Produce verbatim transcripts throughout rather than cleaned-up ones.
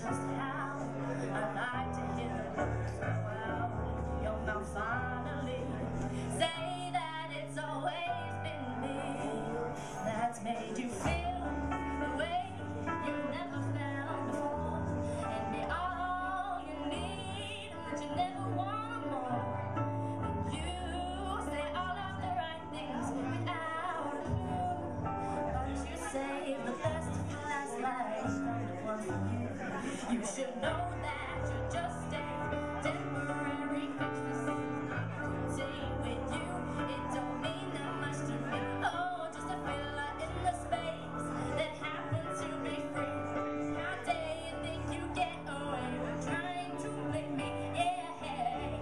just how I like to hear the words go out of your mouth finally. Say that it's always been me that's made you feel the way you never felt before, and be all you need, but you never want more. And you say all of the right things without a clue, but you save the best for last, like I'm the one for you. You should know that you're just a temporary fix. This is not routine with you. It don't mean that much to me. Oh, just a filler in the space that happens to be free. How dare you think you get away with trying to make me, yeah, hey.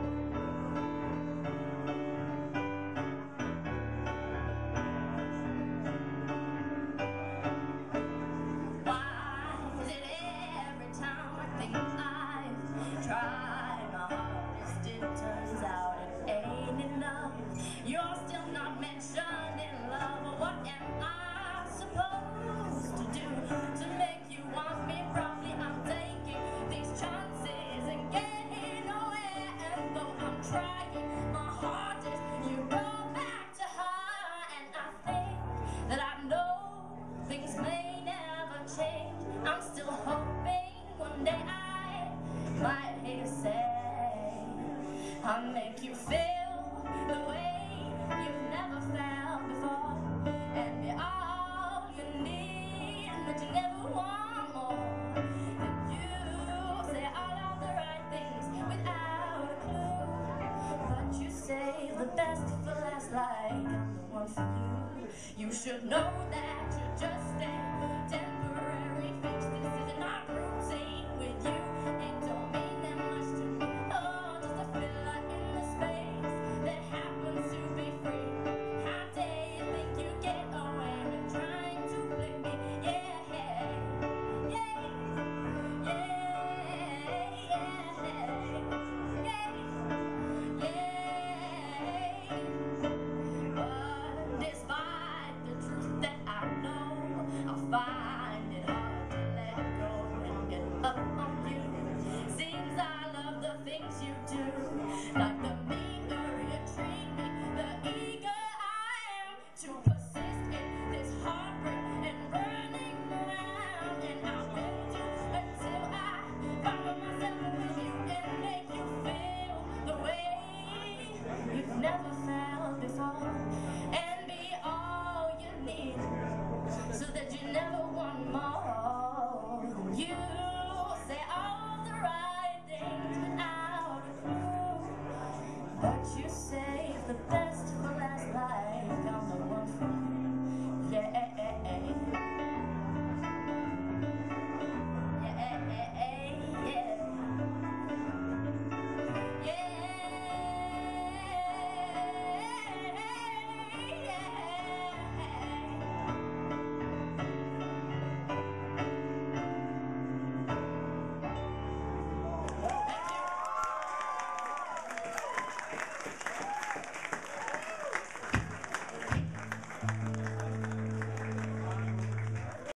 Why is it every time I think I've tried my hardest, it turns out it ain't enough? You're still not mentioning love. What am I supposed to do to make you want me? Probably I'm taking these chances and getting nowhere. And though I'm trying my hardest, you go back to her. And I think that I know things may never change. I'm still hoping one day I might hear you say I'll make you feel the way you've never felt before, and be all you need, but you never want more. And you say all of the right things without a clue, but you save the best for last, like I'm the one for you. You should know that